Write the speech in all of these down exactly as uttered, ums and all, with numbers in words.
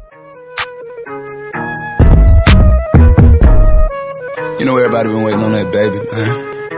You know everybody been waiting on that baby, man.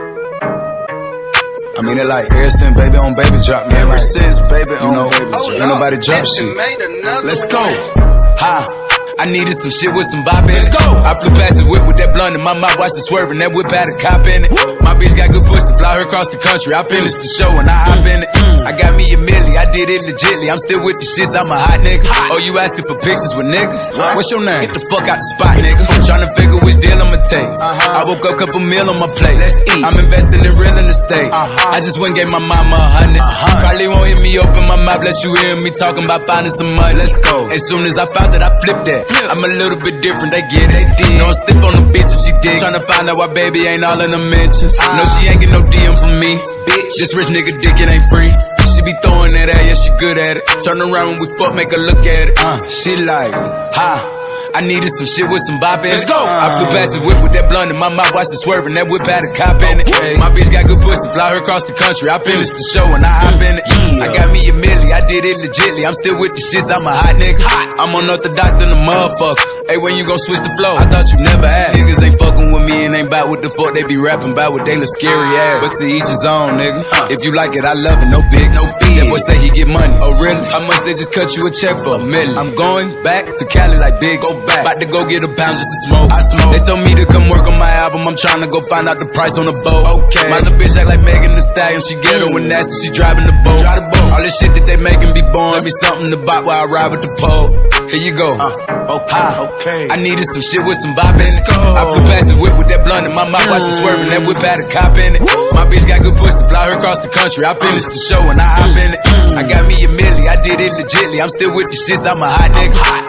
I mean it like ever since baby on baby drop, man. Ever like, since baby on you know, baby drop. Ain't nobody drop shit. Let's go. Ha. I needed some shit with some bop in it. Go. I flew past the whip with that blunt in my mouth, watched it swerving. That whip had a cop in it. My bitch got good pussy, fly her across the country. I finished the show and I hop in it. I got me a milli, I did it legitly. I'm still with the shits, I'm a hot nigga. Oh, you asking for pictures with niggas? What's your name? Get the fuck out the spot, nigga. I'm tryna figure which deal I'ma take. I woke up, couple meal on my plate. Let's eat. I'm investing in real estate. I just went and gave my mama a hundred. Probably won't hear me open my mouth, bless you hear me talking about finding some money. Let's go. As soon as I found that, I flipped that. I'm a little bit different, they get it. They know I'm stiff on the bitch and she dig. Tryna find out why baby ain't all in the mentions. Uh, no, she ain't get no D M from me. Bitch, this rich nigga dick, it ain't free. She be throwing that at, yeah, she good at it. Turn around when we fuck, make her look at it. Uh, she like, ha. I needed some shit with some bop in it. Let's go. I flew past the whip with that blunt in my mouth, watched it swerving. That whip had a cop in it. Okay. My bitch got good pussy, fly her across the country. I finished the show and I hop in it. Yeah. I got me a milli, I did it legitly. I'm still with the shits, I'm a hot nigga. Hot. I'm unorthodox than a motherfucker. Hey, when you gon' switch the flow? I thought you never asked. Niggas ain't fucking with me and ain't bout what the fuck they be rapping about, what they look scary ass. But to each his own, nigga. Huh. If you like it, I love it. No big, no big. That boy say he get money. Oh really? How much they just cut you a check for? A million. I'm going back to Cali like big. Go back. About to go get a pound just to smoke. I smoke. They told me to come work on my album. I'm trying to go find out the price on the boat. Okay. My little bitch act like Megan Thee Stallion. She ghetto and nasty. She driving the boat. Drive the boat. All this shit that they making be born. Let me something to bop while I ride with the pole. Here you go. Uh, okay. Okay. I needed some shit with some bop in it. I flew past the whip with that blunt in my mouth, watched it swerving. That whip had a cop in it. My bitch got good pussy, fly her across the country. I finished the show and I hop in it. I got me a milli, I did it legitly. I'm still with the shits, I'm a hot nigga. Hot.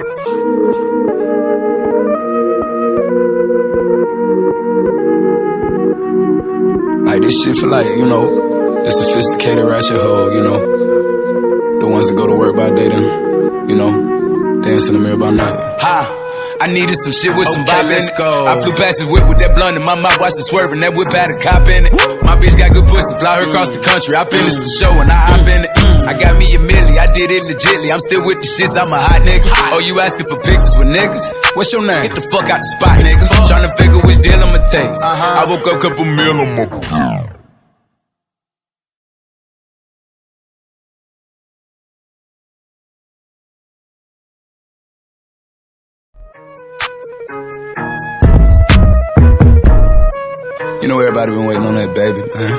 Like this shit for like, you know, the sophisticated ratchet hoe, you know, the ones that go to work by day then, you know, dance in the mirror by night. Ha! I needed some shit with some okay, bop in it. Go. I flew past the whip with that blunt in my mouth, watched it swerving. That whip had a cop in it. My bitch got good pussy, fly her across the country. I finished the show and I hop in it. I got me a milli, I did it legitly. I'm still with the shits, I'm a hot nigga. Oh, you asking for pictures with niggas? What's your name? Get the fuck out the spot, nigga. Tryna figure which deal I'ma take. I woke up, couple meal on my plate. You know everybody been waiting on that baby, man.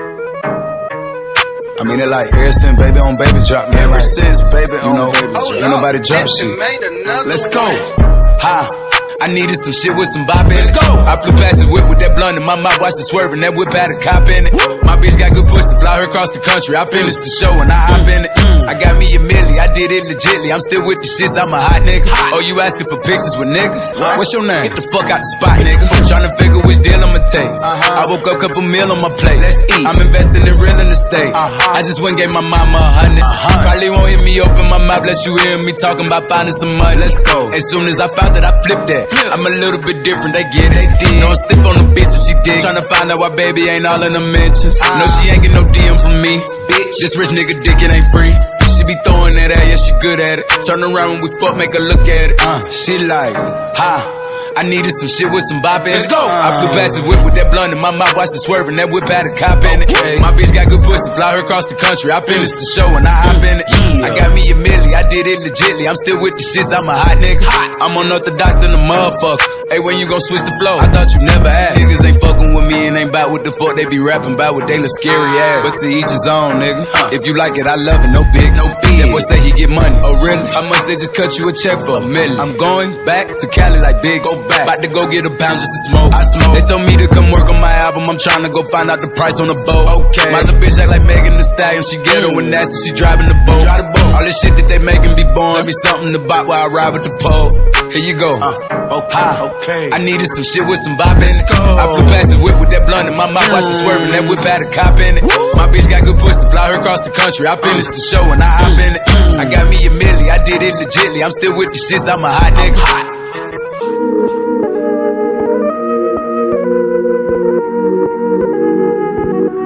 I mean it like ever since baby on baby drop, man. Ever like, since baby on know, baby drop. Ain't nobody drop shit. Let's go. Ha. I needed some shit with some bop in it. Go. I flew past the whip with that blunt in my mouth, watched it swerving. That whip had a cop in it. My bitch got good pussy, fly her across the country. I finished the show and I hop in it. I got me a milli, I did it legitly. I'm still with the shits, I'm a hot nigga. Oh, you asking for pictures with niggas? What's your name? Get the fuck out the spot, nigga. Tryna figure which deal I'ma take. I woke up, couple meal on my plate. Let's eat. I'm investing in real estate. I just went and gave my mama a hundred. Probably won't hear me open my mouth, bless you hear me talking about finding some money. Let's go. As soon as I found that, I flipped that. I'm a little bit different, they get it. They know I'm stiff on the bitch and she dig. Tryna find out why baby ain't all in the mentions. No, she ain't get no D M from me. Bitch, this rich nigga dick, it ain't free. She be throwing that at, yeah, she good at it. Turn around when we fuck, make her look at it. Uh, she like, ha. I needed some shit with some bop in it. Let's go. I flew past the whip with that blunt in my mouth, watched it swerving. That whip had a cop in it. Okay. My bitch got good pussy, fly her across the country. I finished the show and I hop in it. Yeah. I got me a milli, I did it legitly. I'm still with the shits, I'm a hot nigga. Hot. I'm unorthodox than a motherfucker. Hey, when you gon' switch the flow? I thought you never asked. Niggas ain't fucking with me and ain't bout what the fuck they be rapping about, what they look scary ass. But to each his own, nigga. Huh. If you like it, I love it. No big, no big. That boy say he get money. Oh really? How much they just cut you a check for? A million. I'm going back to Cali like big. Go back. About to go get a pound just to smoke. I smoke. They told me to come work on my album. I'm trying to go find out the price on the boat. Okay. My little bitch act like Megan Thee Stallion. She ghetto and nasty. She driving the boat. Drive the boat. All this shit that they making be born. Let me something to bop while I ride with the pole. Here you go. Uh, okay. Okay. I needed some shit with some bop in it. I flew past the whip with that blunt in my mouth, watched it swerving. That whip had a cop in it. My bitch got good pussy, fly her across the country. I finished the show and I hop in it. I got me a milli, I did it legitly. I'm still with the shits, I'm a hot nigga. Hot.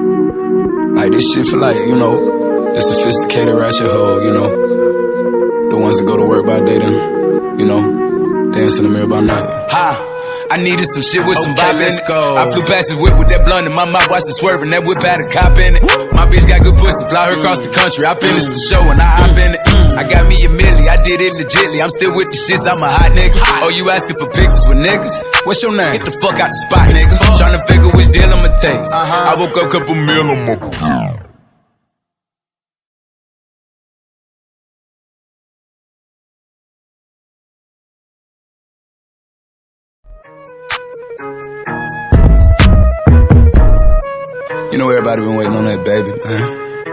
Like this shit for like, you know, the sophisticated ratchet hoe, you know, The ones that go to work by day, then, you know, dance in the mirror by night. Ha! I needed some shit with some okay, bop in let's it. go. I flew past the whip with that blunt in my mouth, watched it swerving. That whip had a cop in it. My bitch got good pussy, fly her across the country. I finished the show and I hop in it. I got me a milli, I did it legitly. I'm still with the shits, I'm a hot nigga. Oh, you asking for pictures with niggas? What's your name? Get the fuck out the spot, nigga. Tryna figure which deal I'ma take. I woke up, couple mil on my pool. You know everybody been waiting on that baby, man.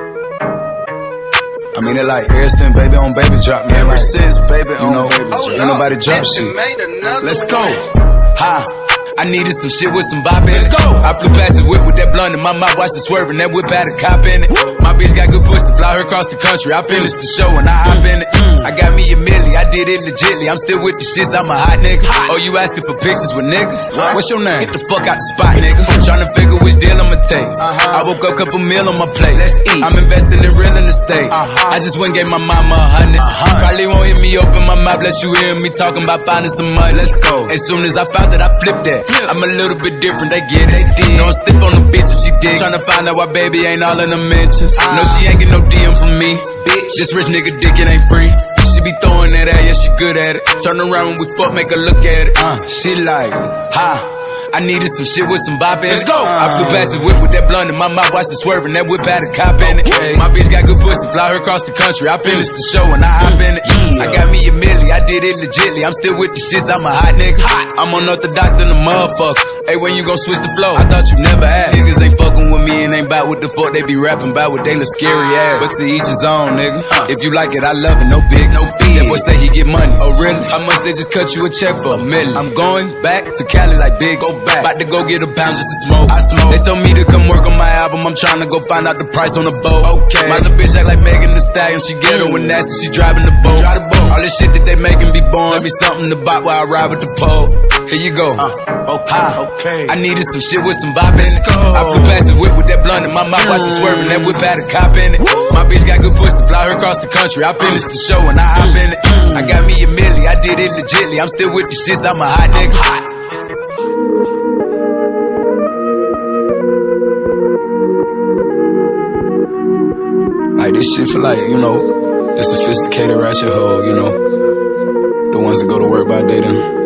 I mean it like ever since baby on baby drop, man. Ever like, since baby you on know, baby drop. Ain't nobody drop shit. Let's go. Ha. I needed some shit with some bop in it. Go. I flew past the whip with that blunt in my mouth, watched it swerving. That whip had a cop in it. My bitch got good pussy, fly her across the country. I finished the show and I hop in it. I got me a milli, I did it legitly. I'm still with the shits, I'm a hot nigga. Oh, you asking for pictures with niggas? What's your name? Get the fuck out the spot, nigga. Tryna figure which deal I'ma take. I woke up, couple meal on my plate. Let's eat. I'm investing in real estate. I just went gave my mama a hundred. Probably won't hear me open my mouth, bless you hear me talking about finding some money. Let's go. As soon as I found that, I flipped that. I'm a little bit different, they get it. They know I'm stiff on the bitch and she dig. Tryna find out why baby ain't all in the mentions. No, she ain't get no D M from me. Bitch, this rich nigga dick, it ain't free. She be throwing that at, yeah, she good at it. Turn around when we fuck, make her look at it. Uh, she like, ha. I needed some shit with some bop in it. Let's go. I flew past the whip with that blunt in my mouth, watched it swerving. That whip had a cop in it. Okay. My bitch got good pussy, fly her across the country. I finished the show and I hop in it. Yeah. I got me a milli, I did it legitly. I'm still with the shits, I'm a hot nigga. Hot. I'm unorthodox than a motherfucker. Hey, when you gon' switch the flow? I thought you never asked. Niggas ain't fucking with me and ain't bout what the fuck they be rapping about, what they look scary ass. But to each his own, nigga. Huh. If you like it, I love it, no big, no fee. That boy say he get money. Oh really? How much they just cut you a check for? A million. I'm going back to Cali like big, go back. About to go get a pound just to smoke. I smoke. They told me to come work on my album. I'm trying to go find out the price on the boat. Okay. My little bitch act like Megan Thee Stallion. She ghetto and nasty. She driving the boat. Drive the boat. All this shit that they making be born. Let me something to bop while I ride with the pole. Here you go. Uh, okay. okay. I needed some shit with some bop in it. I flew past the whip with that blunt in my mouth, watched it swerving. That whip had a cop in it. My bitch got good pussy, fly her across the country. I finished the show and I hop in it. I got me a milli, I did it legitly. I'm still with the shits. I'm a hot nigga. Hot. Like this shit for like, you know, the sophisticated ratchet hoe, you know, the ones that go to work by day then.